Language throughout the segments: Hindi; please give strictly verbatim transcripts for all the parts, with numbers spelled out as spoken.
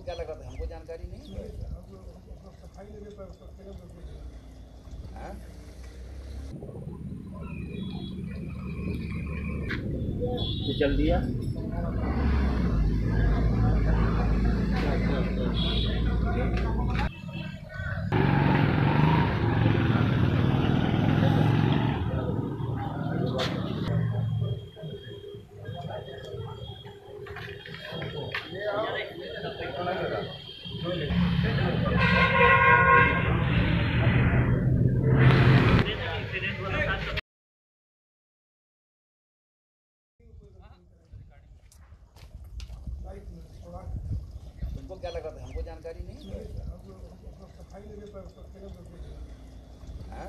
क्या लगा था? हमको जानकारी नहीं है। हाँ? ये चल दिया। तुमको क्या लगा था? हमको जानकारी नहीं है। हाँ?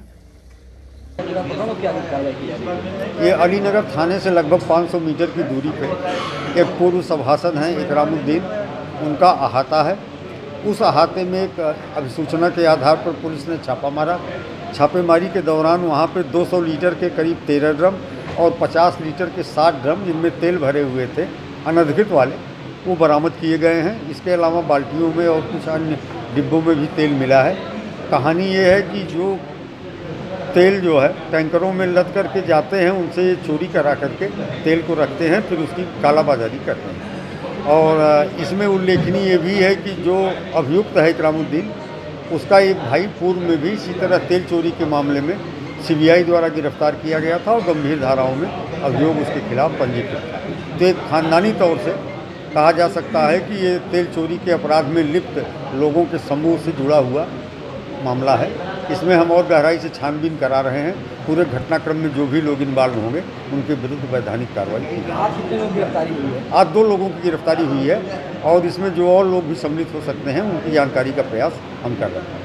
ये अलीनगर थाने से लगभग पाँच सौ मीटर की दूरी पे एक पूर्व सभासद हैं इकरामुद्दीन, उनका अहाता है। उस अहाते में एक अभिसूचना के आधार पर पुलिस ने छापा मारा। छापेमारी के दौरान वहाँ पे दो सौ लीटर के करीब तेरह ड्रम और पचास लीटर के साठ ड्रम जिनमें तेल भरे हुए थे अनधिकृत वाले, वो बरामद किए गए हैं। इसके अलावा बाल्टियों में और कुछ अन्य डिब्बों में भी तेल मिला है। कहानी ये है कि जो तेल जो है टैंकरों में लद करके जाते हैं, उनसे चोरी करा करके तेल को रखते हैं, फिर उसकी कालाबाजारी करते हैं। और इसमें उल्लेखनीय ये भी है कि जो अभियुक्त है इकरामुद्दीन, उसका एक भाई पूर्व में भी इसी तरह तेल चोरी के मामले में सीबीआई द्वारा गिरफ्तार किया गया था और गंभीर धाराओं में अभियोग उसके खिलाफ पंजीकृत था। तो एक खानदानी तौर से कहा जा सकता है कि ये तेल चोरी के अपराध में लिप्त लोगों के समूह से जुड़ा हुआ मामला है। इसमें हम और गहराई से छानबीन करा रहे हैं। पूरे घटनाक्रम में जो भी लोग इन्वॉल्व होंगे उनके विरुद्ध वैधानिक कार्रवाई की जाएगी। आज कितने लोग गिरफ्तारी हुई है? आज दो लोगों की गिरफ्तारी हुई है और इसमें जो और लोग भी सम्मिलित हो सकते हैं उनकी जानकारी का प्रयास हम कर रहे हैं।